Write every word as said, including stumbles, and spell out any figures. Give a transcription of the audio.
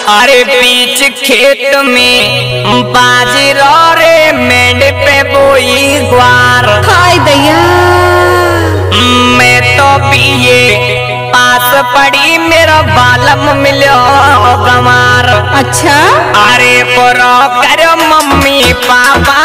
अरे बीच खेत में बाजरा रे मेंढ पे बोई ग्वार। हाय दैया मैं तो पिए पास पड़ी मेरा बालम मिलो गंवार। अच्छा अरे पुरो कर मम्मी पापा